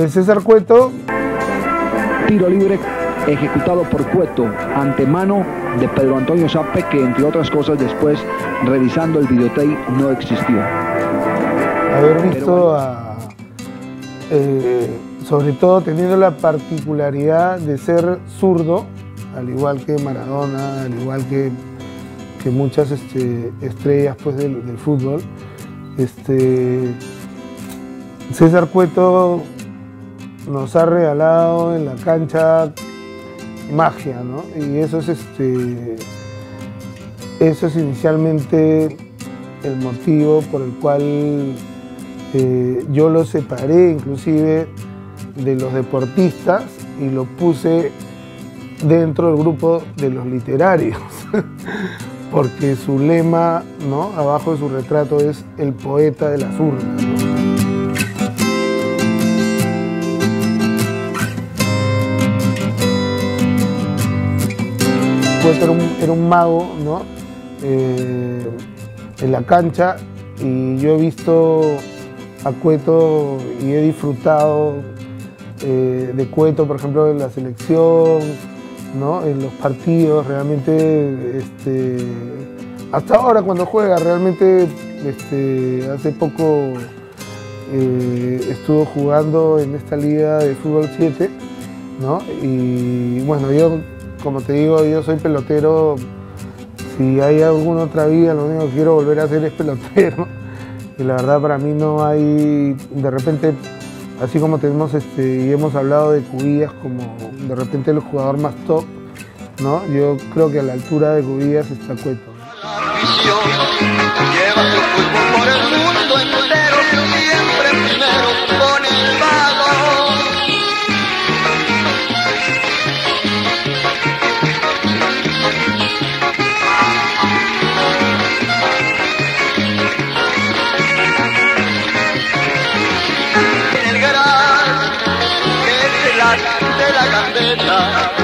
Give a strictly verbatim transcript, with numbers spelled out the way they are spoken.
César Cueto. Tiro libre ejecutado por Cueto, ante mano de Pedro Antonio Zappe, que entre otras cosas después, revisando el videotape, no existió. Haber visto a, eh, sobre todo teniendo la particularidad de ser zurdo, al igual que Maradona, al igual que, que muchas este, estrellas pues, del, del fútbol, este, César Cueto nos ha regalado en la cancha magia, ¿no? Y eso es, este, eso es inicialmente el motivo por el cual eh, yo lo separé inclusive de los deportistas y lo puse dentro del grupo de los literarios, porque su lema, ¿no?, abajo de su retrato es el poeta de las urnas, ¿no? Cueto era un, era un mago, ¿no?, eh, en la cancha, y yo he visto a Cueto y he disfrutado eh, de Cueto, por ejemplo, en la selección, ¿no?, en los partidos. Realmente, este, hasta ahora cuando juega, realmente este, hace poco eh, estuvo jugando en esta liga de fútbol siete, ¿no? Y bueno, yo, como te digo, yo soy pelotero. Si hay alguna otra vida, lo único que quiero volver a hacer es pelotero. Y la verdad, para mí no hay, de repente, así como tenemos este, y hemos hablado de Cubillas como de repente el jugador más top, ¿no? Yo creo que a la altura de Cubillas está Cueto. Lleva tu fútbol por el mundo entero, siempre primero con el balón. En el garage, que es el arte de la gambeta.